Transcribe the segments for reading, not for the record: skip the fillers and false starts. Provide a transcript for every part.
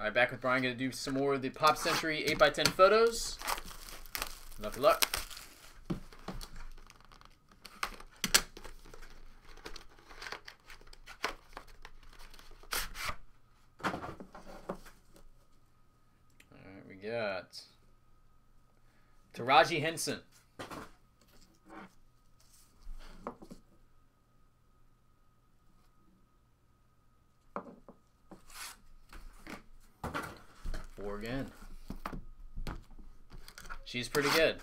All right, back with Brian. Going to do some more of the Pop Century 8x10 photos. Lucky luck. All right, we got Taraji Henson. Four again. She's pretty good.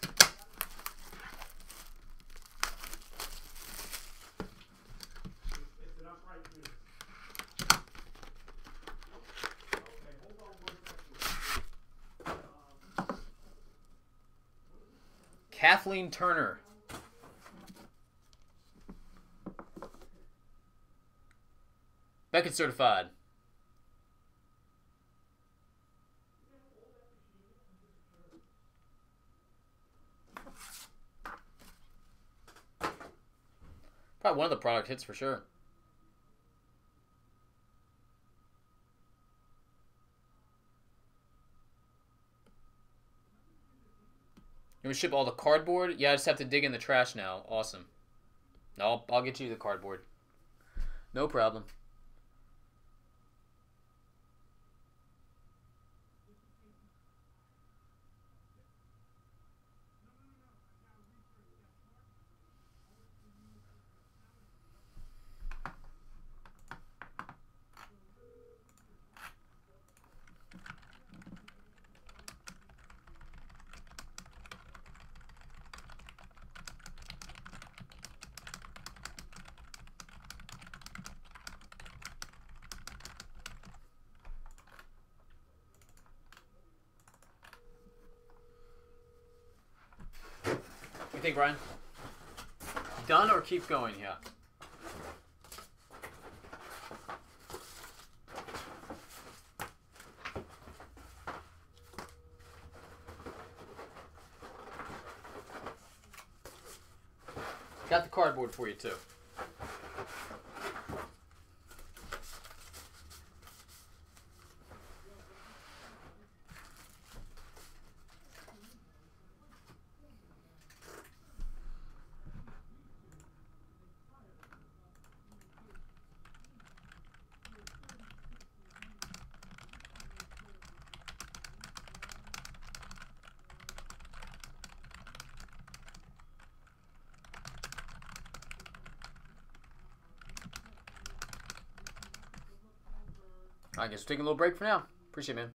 Kathleen Turner. Beckett certified. Probably one of the product hits for sure. You want to ship all the cardboard? Yeah, I just have to dig in the trash now. Awesome. No, I'll get you the cardboard. No problem. What do you think, Brian? Done or keep going? Yeah. Got the cardboard for you too. I guess we're taking a little break for now. Appreciate it, man.